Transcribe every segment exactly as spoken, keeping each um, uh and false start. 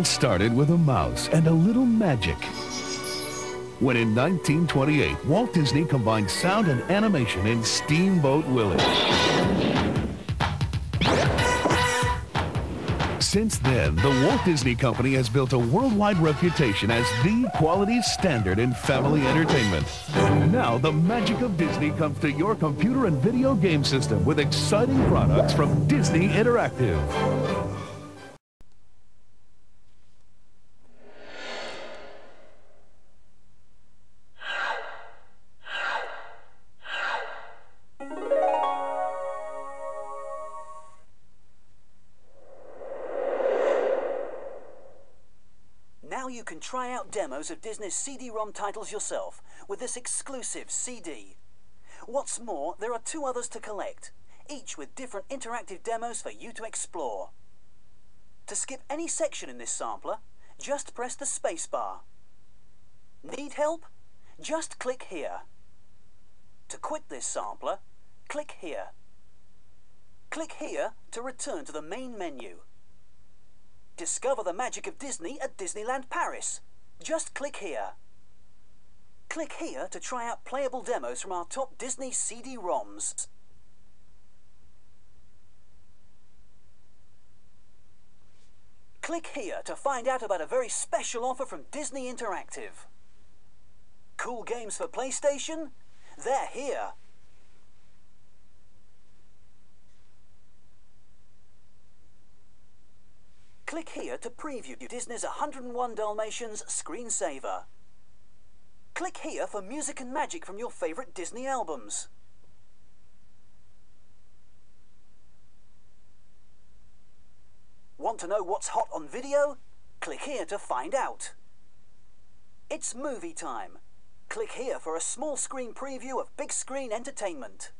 started with a mouse and a little magic. When in nineteen twenty-eight, Walt Disney combined sound and animation in Steamboat Willie. Since then, the Walt Disney Company has built a worldwide reputation as the quality standard in family entertainment. Now, the magic of Disney comes to your computer and video game system with exciting products from Disney Interactive. Now you can try out demos of Disney's C D ROM titles yourself with this exclusive C D. What's more, there are two others to collect, each with different interactive demos for you to explore. To skip any section in this sampler, just press the spacebar. Need help? Just click here. To quit this sampler, click here. Click here to return to the main menu. Discover the magic of Disney at Disneyland Paris. Just click here. Click here to try out playable demos from our top Disney C D ROMs. Click here to find out about a very special offer from Disney Interactive. Cool games for PlayStation? They're here. Click here to preview Disney's one hundred and one Dalmatians screensaver. Click here for music and magic from your favourite Disney albums. Want to know what's hot on video? Click here to find out. It's movie time. Click here for a small screen preview of big screen entertainment.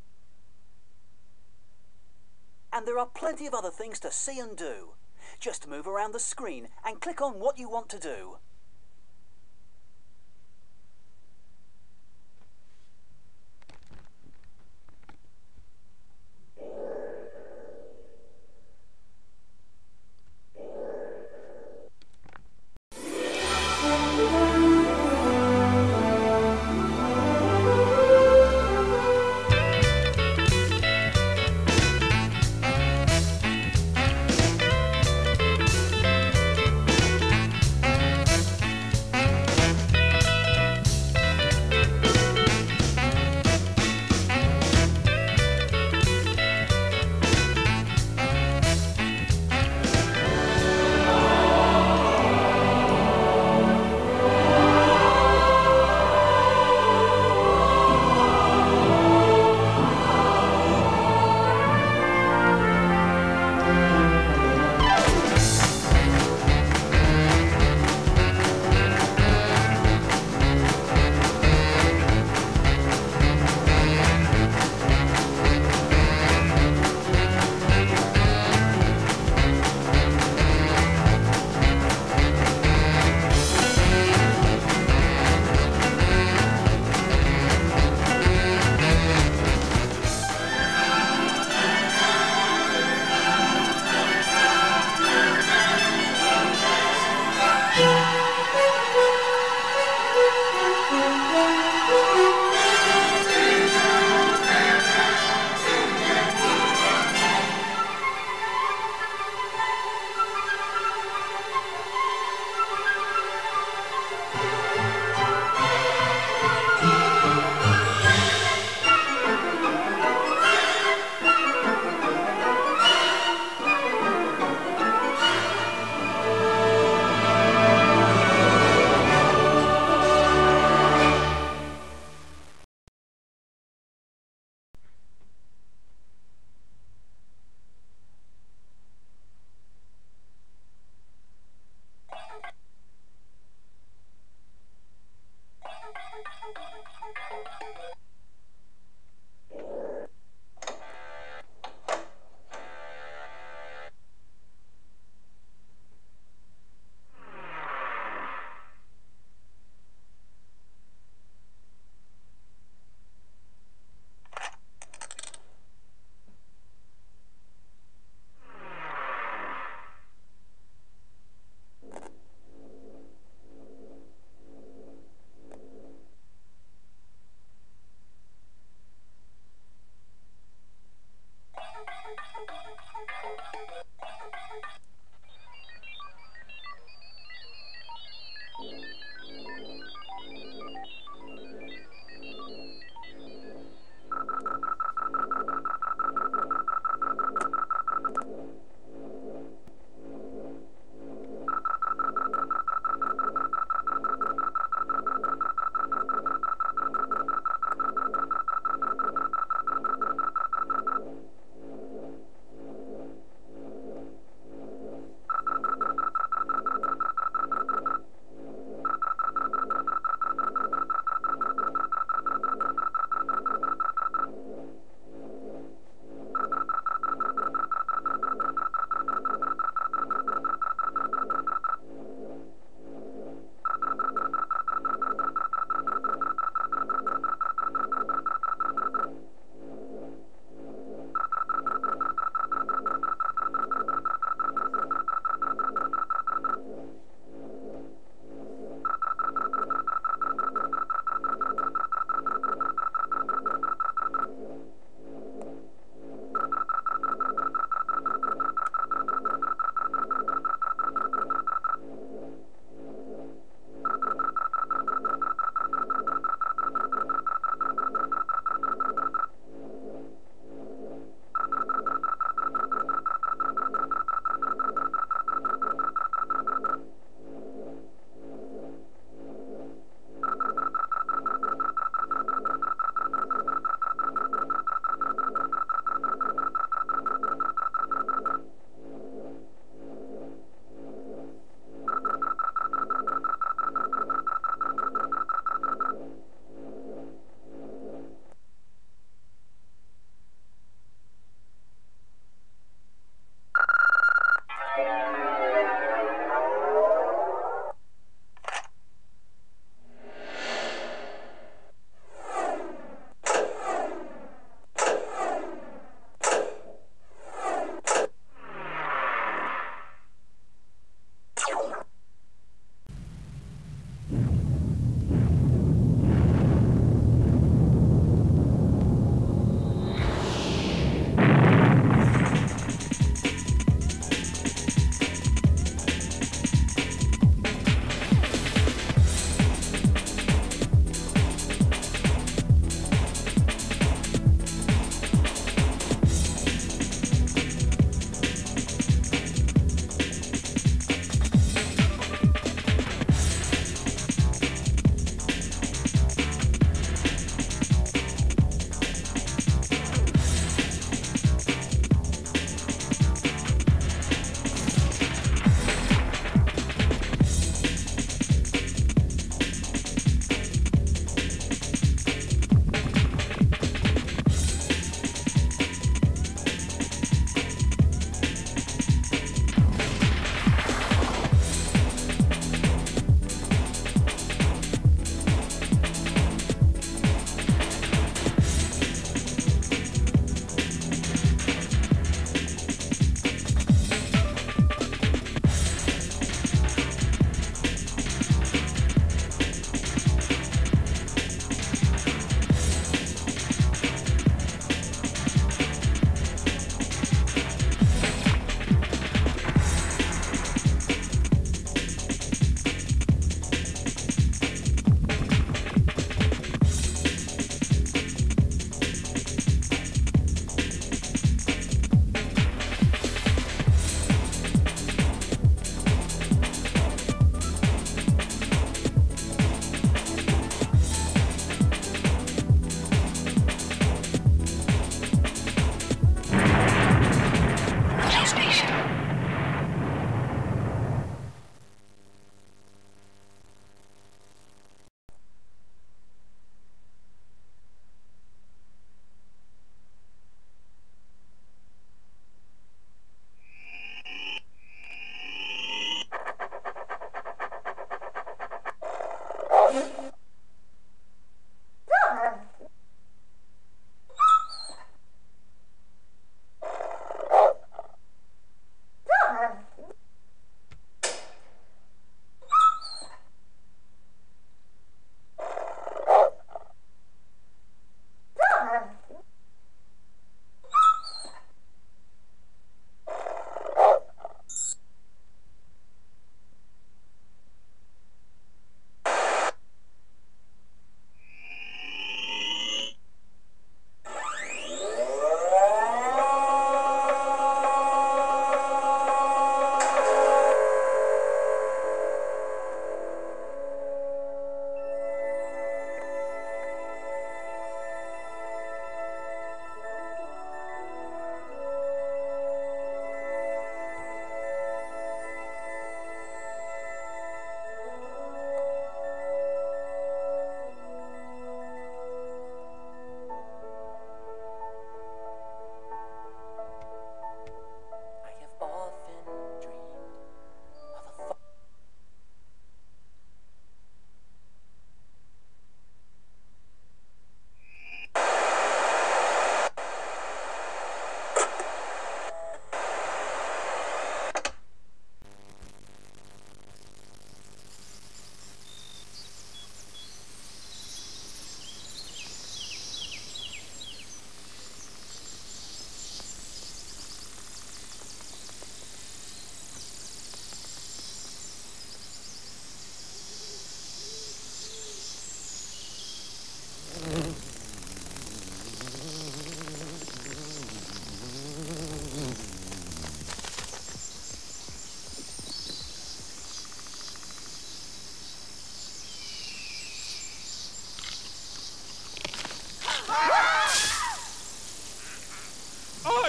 And there are plenty of other things to see and do. Just move around the screen and click on what you want to do.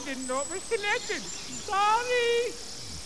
didn't know it was connected. Sorry.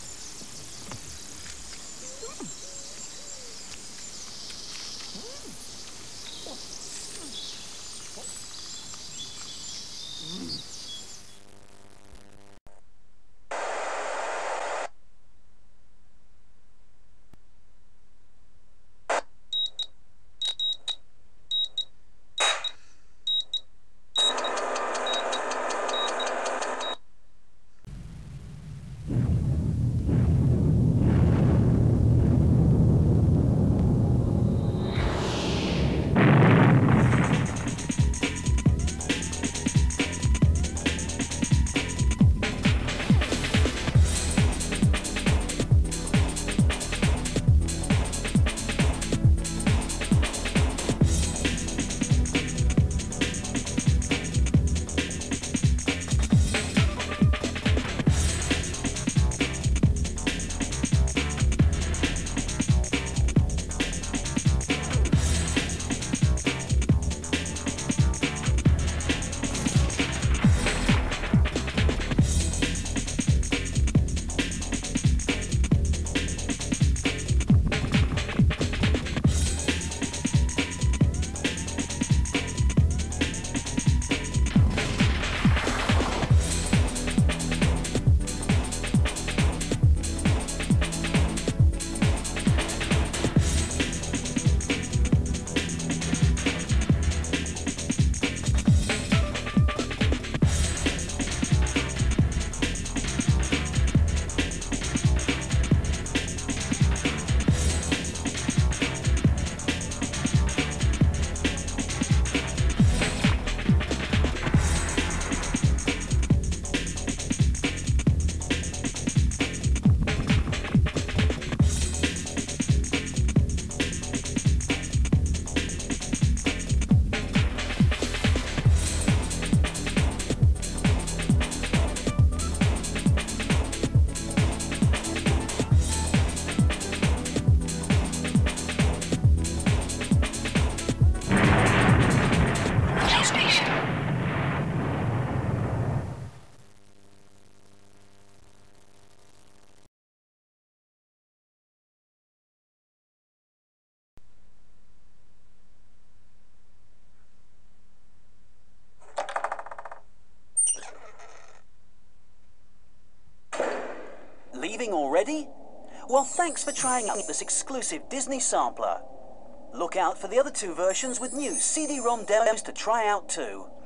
Leaving already? Well, thanks for trying out this exclusive Disney sampler. Look out for the other two versions with new C D ROM demos to try out too.